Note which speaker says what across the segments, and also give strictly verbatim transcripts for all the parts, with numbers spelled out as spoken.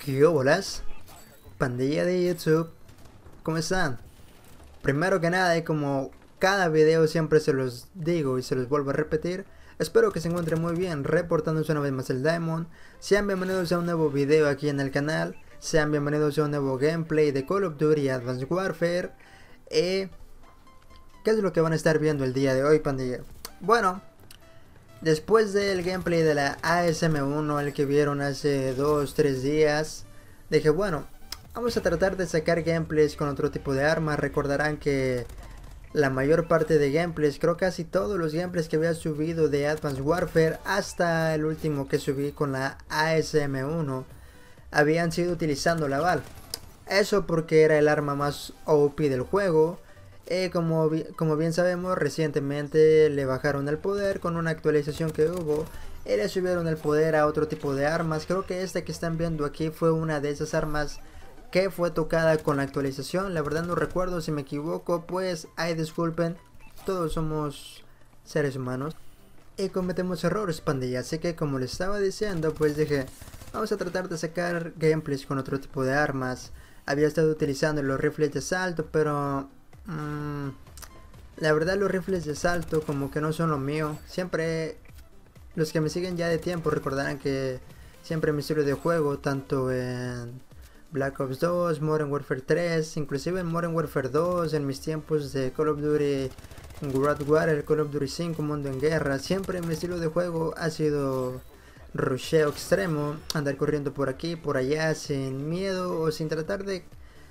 Speaker 1: ¿Qué bolas? Pandilla de YouTube, ¿cómo están? Primero que nada, y como cada video siempre se los digo y se los vuelvo a repetir, espero que se encuentren muy bien, reportándose una vez más el Diamond. Sean bienvenidos a un nuevo video aquí en el canal, sean bienvenidos a un nuevo gameplay de Call of Duty Advanced Warfare. Eh, ¿Qué es lo que van a estar viendo el día de hoy, pandilla? Bueno, después del gameplay de la A S M uno, el que vieron hace dos tres días, dije, bueno, vamos a tratar de sacar gameplays con otro tipo de armas. Recordarán que la mayor parte de gameplays, creo casi todos los gameplays que había subido de Advanced Warfare, hasta el último que subí con la A S M uno, habían sido utilizando la Val. Eso porque era el arma más O P del juego. Eh, como, como bien sabemos, recientemente le bajaron el poder con una actualización que hubo. Y le subieron el poder a otro tipo de armas. Creo que esta que están viendo aquí fue una de esas armas que fue tocada con la actualización. La verdad no recuerdo, si me equivoco pues ay disculpen, todos somos seres humanos y cometemos errores, pandilla. Así que como les estaba diciendo, pues dije, vamos a tratar de sacar gameplays con otro tipo de armas. Había estado utilizando los rifles de asalto, pero mmm, la verdad los rifles de asalto como que no son lo mío. Siempre los que me siguen ya de tiempo recordarán que siempre mi estilo de juego, tanto en Black Ops dos, Modern Warfare tres, inclusive en Modern Warfare dos, en mis tiempos de Call of Duty World War, el Call of Duty cinco, Mundo en Guerra, siempre mi estilo de juego ha sido rusheo extremo, andar corriendo por aquí, por allá, sin miedo o sin tratar de,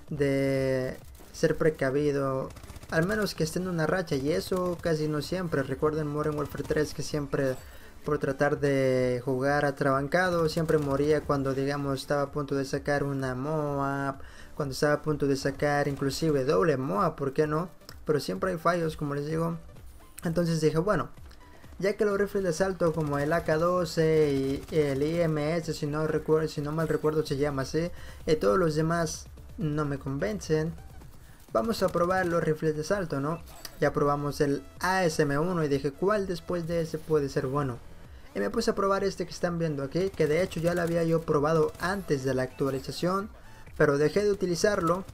Speaker 1: de ser precavido, al menos que esté en una racha, y eso casi no siempre. Recuerden Modern Warfare tres que siempre, por tratar de jugar atrabancado, siempre moría cuando digamos estaba a punto de sacar una MOAB, cuando estaba a punto de sacar inclusive doble MOAB, ¿por qué no? Pero siempre hay fallos, como les digo. Entonces dije, bueno, ya que los rifles de asalto como el A K doce y el I M S, si no recuerdo, si no mal recuerdo se llama así, y todos los demás no me convencen, vamos a probar los rifles de asalto, ¿no? Ya probamos el A S M uno y dije, ¿cuál después de ese puede ser bueno? Y me puse a probar este que están viendo aquí, que de hecho ya lo había yo probado antes de la actualización, pero dejé de utilizarlo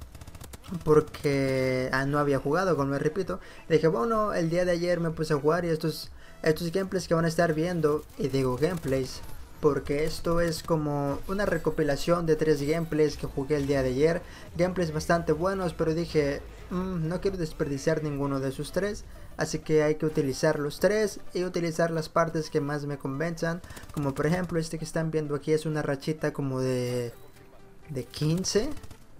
Speaker 1: porque ah, no había jugado, como me repito. Dije, bueno, el día de ayer me puse a jugar y estos, estos gameplays que van a estar viendo, y digo gameplays porque esto es como una recopilación de tres gameplays que jugué el día de ayer, gameplays bastante buenos, pero dije, mmm, no quiero desperdiciar ninguno de esos tres, así que hay que utilizar los tres y utilizar las partes que más me convenzan, como por ejemplo este que están viendo aquí es una rachita como de, de quince.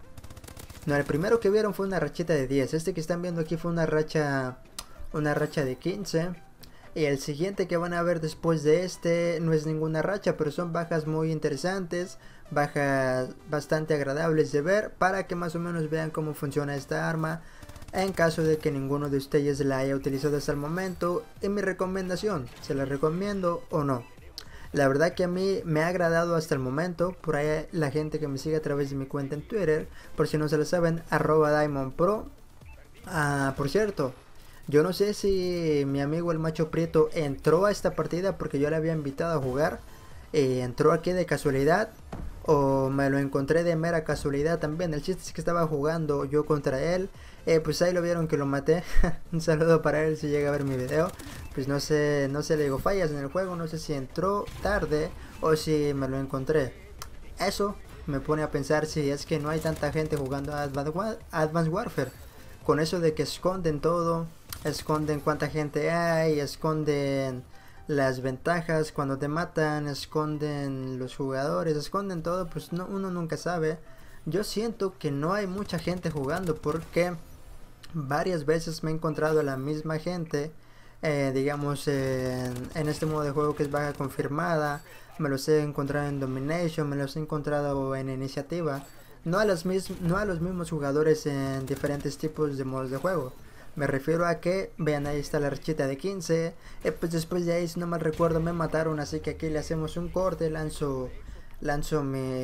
Speaker 1: No, el primero que vieron fue una rachita de diez, este que están viendo aquí fue una racha, una racha de quince. Y el siguiente que van a ver después de este no es ninguna racha, pero son bajas muy interesantes, bajas bastante agradables de ver, para que más o menos vean cómo funciona esta arma, en caso de que ninguno de ustedes la haya utilizado hasta el momento. Y mi recomendación, ¿se la recomiendo o no? La verdad que a mí me ha agradado hasta el momento. Por ahí la gente que me sigue a través de mi cuenta en Twitter, por si no se lo saben, arroba Diamond Pro. Ah, por cierto, yo no sé si mi amigo el Macho Prieto entró a esta partida porque yo le había invitado a jugar. Eh, entró aquí de casualidad o me lo encontré de mera casualidad también. El chiste es que estaba jugando yo contra él. Eh, pues ahí lo vieron que lo maté. Un saludo para él si llega a ver mi video. Pues no sé, no sé, le digo fallas en el juego. No sé si entró tarde o si me lo encontré. Eso me pone a pensar si es que no hay tanta gente jugando a Advanced Warfare. Con eso de que esconden todo, esconden cuánta gente hay, esconden las ventajas cuando te matan, esconden los jugadores, esconden todo, pues no, uno nunca sabe. Yo siento que no hay mucha gente jugando porque varias veces me he encontrado a la misma gente, eh, digamos en, en este modo de juego que es baja confirmada. Me los he encontrado en Domination, me los he encontrado en Iniciativa. No a, los no a los mismos jugadores en diferentes tipos de modos de juego. Me refiero a que, vean, ahí está la rachita de quince. Eh, pues después de ahí, si no mal recuerdo, me mataron. Así que aquí le hacemos un corte. Lanzo, lanzo mi,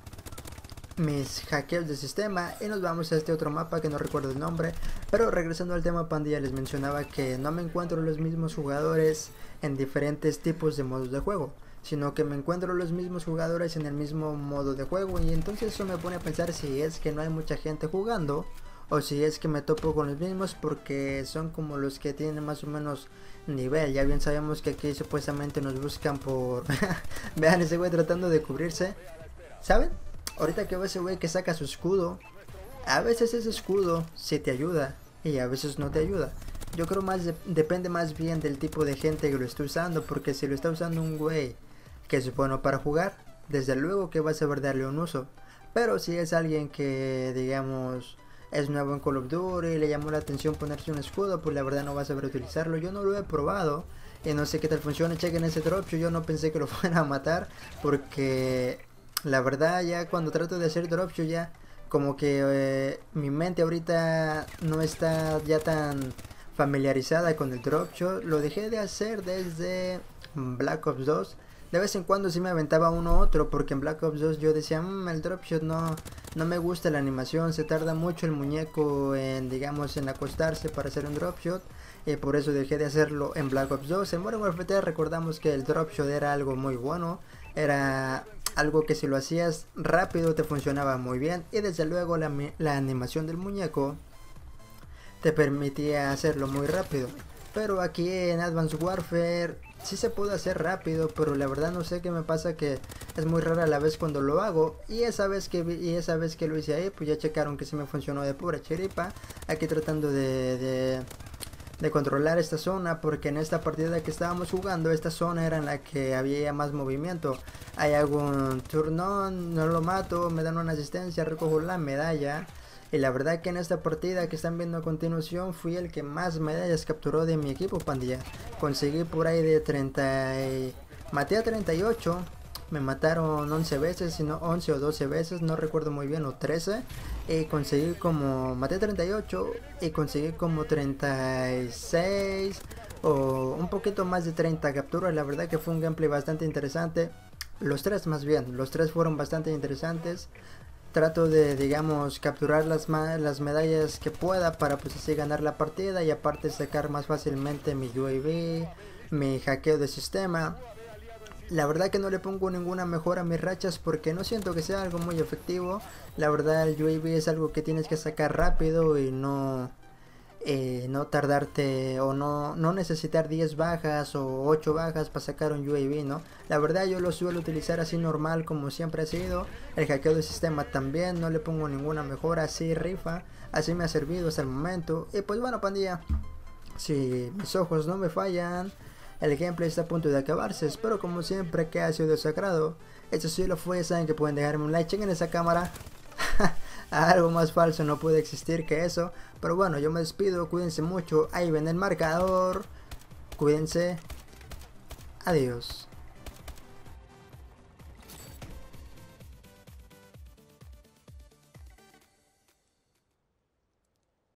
Speaker 1: mis hackeos de sistema. Y nos vamos a este otro mapa que no recuerdo el nombre. Pero regresando al tema, pandilla, les mencionaba que no me encuentro los mismos jugadores en diferentes tipos de modos de juego. sino que me encuentro los mismos jugadores en el mismo modo de juego, y entonces eso me pone a pensar si es que no hay mucha gente jugando o si es que me topo con los mismos, porque son como los que tienen más o menos nivel. Ya bien sabemos que aquí supuestamente nos buscan por... Vean ese güey tratando de cubrirse, ¿saben? Ahorita que veo ese güey que saca su escudo, a veces ese escudo sí te ayuda y a veces no te ayuda. Yo creo más de, depende más bien del tipo de gente que lo esté usando, porque si lo está usando un güey que es bueno para jugar, desde luego que va a saber darle un uso. Pero si es alguien que, digamos, es nuevo en Call of Duty y le llamó la atención ponerse un escudo, pues la verdad no va a saber utilizarlo. Yo no lo he probado y no sé qué tal funciona. Chequen ese dropshot, yo no pensé que lo fuera a matar, porque la verdad ya cuando trato de hacer dropshot ya como que eh, mi mente ahorita no está ya tan familiarizada con el dropshot. Lo dejé de hacer desde Black Ops dos. De vez en cuando sí me aventaba uno u otro, porque en Black Ops dos yo decía, mmm, el dropshot no, no me gusta la animación, se tarda mucho el muñeco en, digamos, en acostarse para hacer un dropshot, y por eso dejé de hacerlo en Black Ops dos. En Modern Warfare tres recordamos que el dropshot era algo muy bueno, era algo que si lo hacías rápido te funcionaba muy bien, y desde luego la, la animación del muñeco te permitía hacerlo muy rápido. Pero aquí en Advanced Warfare sí se puede hacer rápido, pero la verdad no sé qué me pasa, que es muy rara la vez cuando lo hago, y esa vez que vi, y esa vez que lo hice ahí, pues ya checaron que sí me funcionó de pura chiripa. Aquí tratando de, de, de controlar esta zona, porque en esta partida que estábamos jugando, esta zona era en la que había más movimiento. Hay algún turnón, no lo mato, me dan una asistencia, recojo la medalla. Y la verdad que en esta partida que están viendo a continuación fui el que más medallas capturó de mi equipo, pandilla. Conseguí por ahí de treinta y... maté a treinta y ocho. Me mataron once veces, sino once o doce veces, no recuerdo muy bien, o trece. Y conseguí como... maté treinta y ocho y conseguí como treinta y seis o un poquito más de treinta capturas. La verdad que fue un gameplay bastante interesante. Los tres más bien, los tres fueron bastante interesantes. Trato de, digamos, capturar las, las medallas que pueda para pues así ganar la partida, y aparte sacar más fácilmente mi U A V, mi hackeo de sistema. La verdad que no le pongo ninguna mejora a mis rachas porque no siento que sea algo muy efectivo. La verdad el U A V es algo que tienes que sacar rápido y no... Eh, no tardarte o no, no necesitar diez bajas o ocho bajas para sacar un U A V, ¿no? La verdad yo lo suelo utilizar así normal como siempre ha sido. El hackeo del sistema también, no le pongo ninguna mejora, así rifa, así me ha servido hasta el momento. Y pues bueno, pandilla, si mis ojos no me fallan, el gameplay está a punto de acabarse. Espero como siempre que haya sido de su agrado. Eso sí lo fue, saben que pueden dejarme un like, chequen esa cámara. Algo más falso no puede existir que eso. Pero bueno, yo me despido, cuídense mucho. Ahí ven el marcador. Cuídense. Adiós.